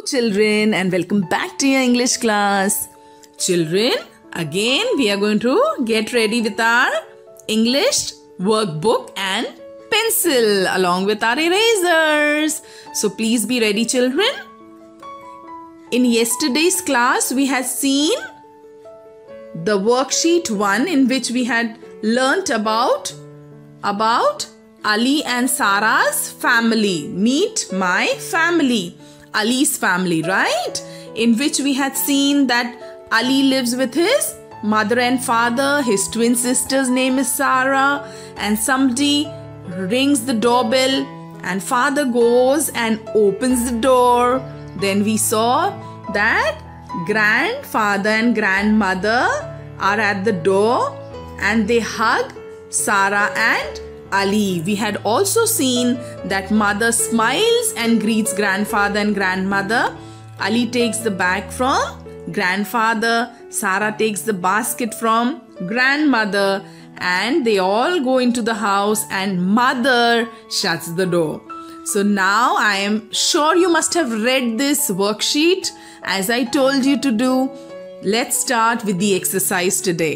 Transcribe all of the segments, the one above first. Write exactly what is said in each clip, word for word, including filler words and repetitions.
children, and welcome back to your English class. Children, again we are going to get ready with our English workbook and pencil along with our erasers. So please be ready, children. In yesterday's class we had seen the worksheet one, in which we had learnt about about Ali and Sarah's family. Meet my family. Ali's family, right? In which we had seen that Ali lives with his mother and father. His twin sister's name is Sarah, and somebody rings the doorbell and father goes and opens the door. Then we saw that grandfather and grandmother are at the door and they hug Sarah and Ali. We had also seen that mother smiles and greets grandfather and grandmother. Ali takes the bag from grandfather. Sarah takes the basket from grandmother, and they all go into the house and mother shuts the door. So now I am sure you must have read this worksheet as I told you to do. Let's start with the exercise today.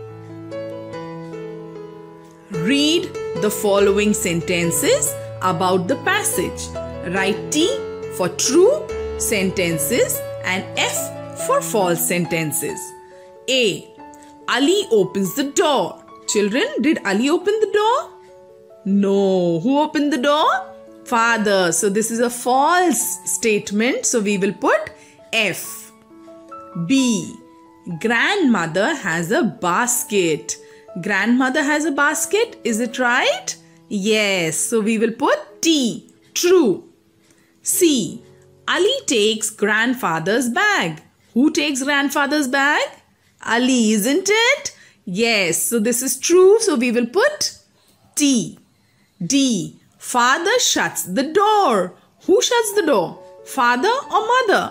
Read the following sentences about the passage. Write T for true sentences and F for false sentences. A. Ali opens the door. Children, did Ali open the door? No. Who opened the door? Father. So this is a false statement. So we will put F. B. Grandmother has a basket. Grandmother has a basket. Is it right? Yes. So we will put T. True. C. Ali takes grandfather's bag. Who takes grandfather's bag? Ali, isn't it? Yes. So this is true. So we will put T. D. Father shuts the door. Who shuts the door? Father or mother?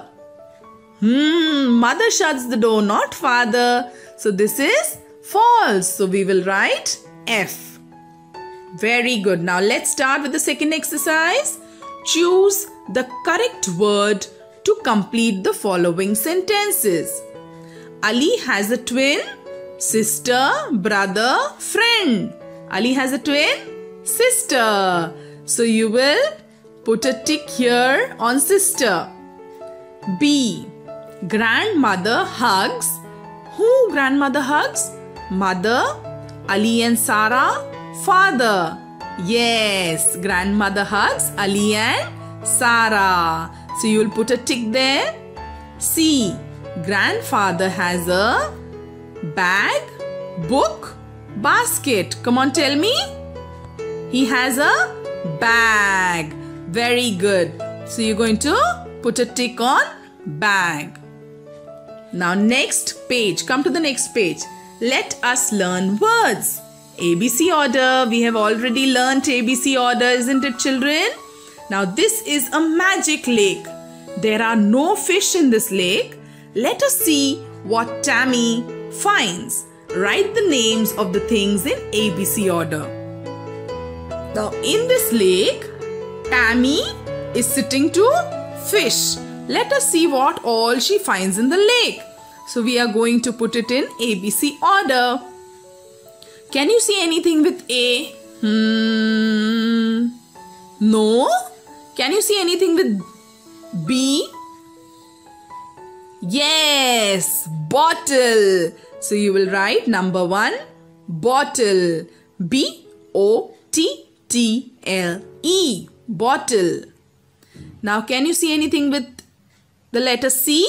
Hmm. Mother shuts the door, not father. So this is false. So we will write F. Very good. Now let's start with the second exercise. Choose the correct word to complete the following sentences. Ali has a twin sister, brother, friend. Ali has a twin sister. So you will put a tick here on sister. B. Grandmother hugs. Who grandmother hugs? Mother, Ali and Sarah, father. Yes, grandmother hugs Ali and Sarah. So you will put a tick there. C. Grandfather has a bag, book, basket. Come on, tell me. He has a bag. Very good. So you're going to put a tick on bag. Now next page. Come to the next page. Let us learn words. A B C order. We have already learnt A B C order, isn't it, children? Now this is a magic lake. There are no fish in this lake. Let us see what Tammy finds. Write the names of the things in A B C order. Now in this lake, Tammy is sitting to fish. Let us see what all she finds in the lake. So we are going to put it in A B C order. Can you see anything with A? Hmm. No. Can you see anything with B? Yes. Bottle. So you will write number one, bottle. B O T T L E. Bottle. Now can you see anything with the letter C?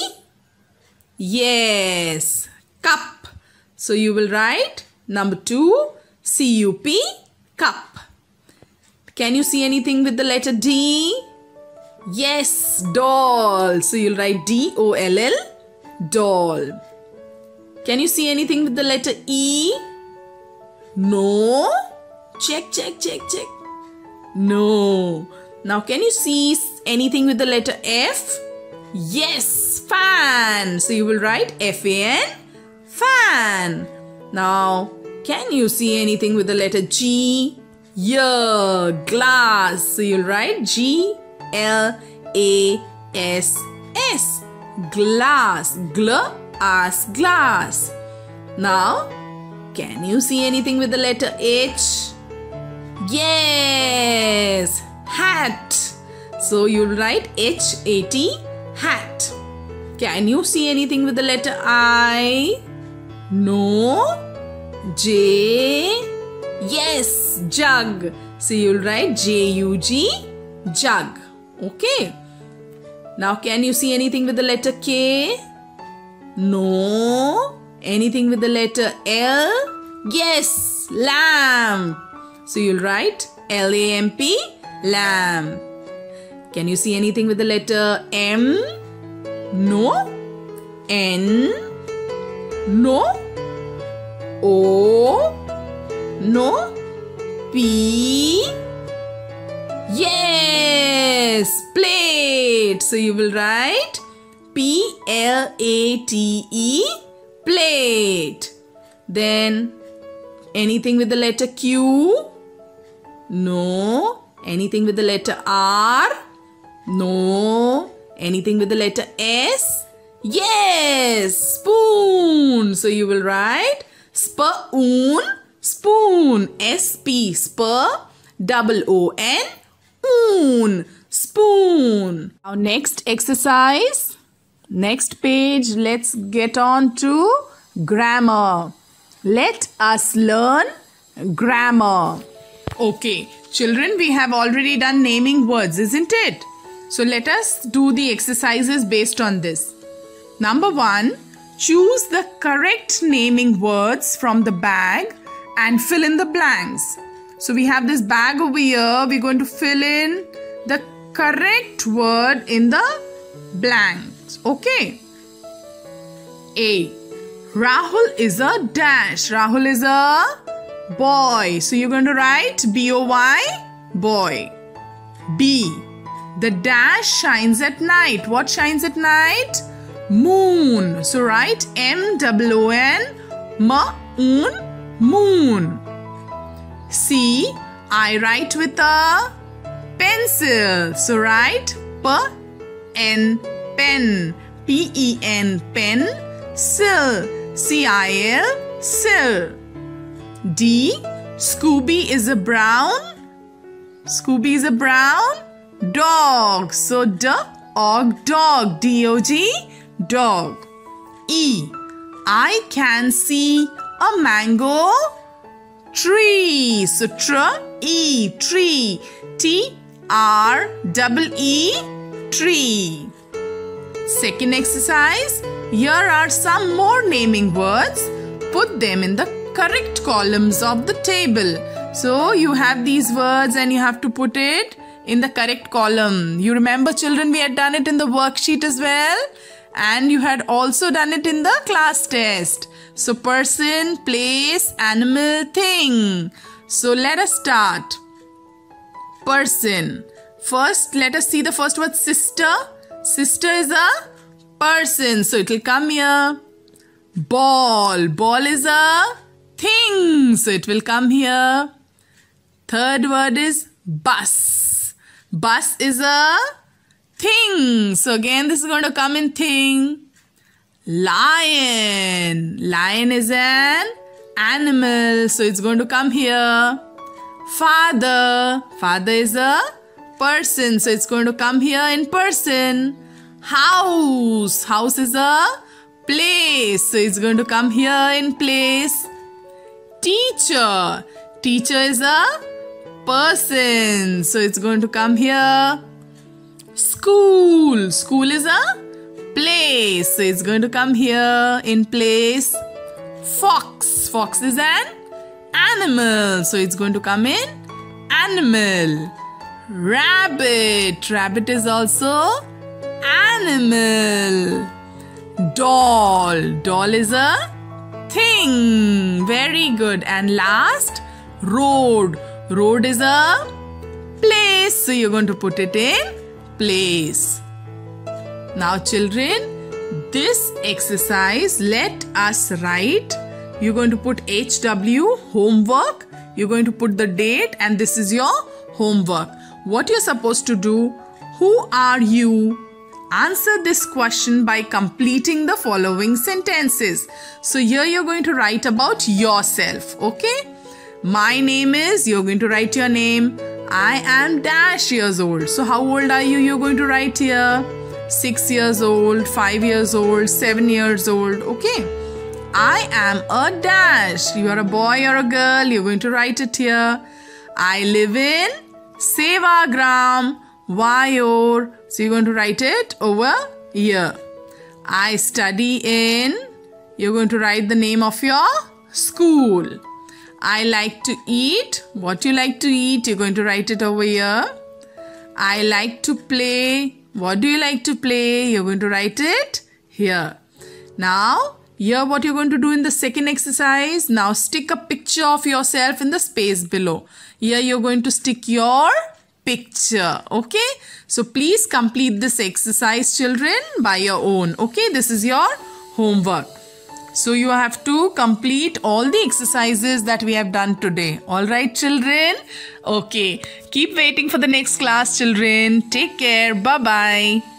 Yes. Cup. So you will write number two, C U P, cup. Can you see anything with the letter D? Yes, doll. So you'll write D O L L, doll. Can you see anything with the letter E? No. Check, check, check, check. No. Now can you see anything with the letter F? Yes, fan. So you will write F A N, fan. Now, can you see anything with the letter G? Yeah, glass. So you'll write G L A S S. Glass. Gl-as, glass. Now, can you see anything with the letter H? Yes, hat. So you'll write H A T, hat. Can you see anything with the letter I? No. J. Yes, jug. So you'll write J U G, jug. Okay. Now can you see anything with the letter K? No. Anything with the letter L? Yes, lamp. So you'll write L A M P, lamp. Can you see anything with the letter M? No. N? No. O? No. P? Yes, plate. So you will write P L A T E, plate. Then anything with the letter Q? No. Anything with the letter R? No. Anything with the letter S? Yes, spoon. So you will write spoon, spoon. S P, sp, double O N, oon, spoon. Now next exercise, next page, let's get on to grammar. Let us learn grammar. Okay, children, we have already done naming words, isn't it? So let us do the exercises based on this. Number one, choose the correct naming words from the bag and fill in the blanks. So we have this bag over here. We're going to fill in the correct word in the blanks. Okay. A. Rahul is a dash. Rahul is a boy. So you're going to write B O Y, boy. B. The dash shines at night. What shines at night? Moon. So write M O O N, ma-oon, moon. C. I write with a pencil. So write P-N, pen. P E N, pen. Sil. C I L, sil. D. Scooby is a brown. Scooby is a brown dog. So D-og, dog. D O G, dog. E. I can see a mango tree. So tr, e, tree. T R E E, tree. Second exercise. Here are some more naming words. Put them in the correct columns of the table. So you have these words and you have to put it in the correct column. You remember, children, we had done it in the worksheet as well. And you had also done it in the class test. So person, place, animal, thing. So let us start. Person. First, let us see the first word, sister. Sister is a person. So it will come here. Ball. Ball is a thing. So it will come here. Third word is bus. Bus is a thing. So again, this is going to come in thing. Lion. Lion is an animal. So it's going to come here. Father. Father is a person. So it's going to come here in person. House. House is a place. So it's going to come here in place. Teacher. Teacher is a person. So it's going to come here. School. School is a place. So it's going to come here in place. Fox. Fox is an animal. So it's going to come in animal. Rabbit. Rabbit is also animal. Doll. Doll is a thing. Very good. And last, road. Road is a place. So you're going to put it in place. Now children, this exercise, let us write. You're going to put H W, homework. You're going to put the date and this is your homework. What you're supposed to do, who are you? Answer this question by completing the following sentences. So here you're going to write about yourself, okay? My name is, you're going to write your name. I am dash years old. So how old are you? You're going to write here. Six years old, five years old, seven years old, okay? I am a dash. You are a boy or a girl. You're going to write it here. I live in Sevagram, Vayor. So you're going to write it over here. I study in, you're going to write the name of your school. I like to eat. What you like to eat, you're going to write it over here. I like to play. What do you like to play? You're going to write it here. Now, here what you're going to do in the second exercise, now stick a picture of yourself in the space below. Here you're going to stick your picture, okay? So please complete this exercise, children, by your own, okay? This is your homework. So you have to complete all the exercises that we have done today. All right, children? Okay. Keep waiting for the next class, children. Take care. Bye-bye.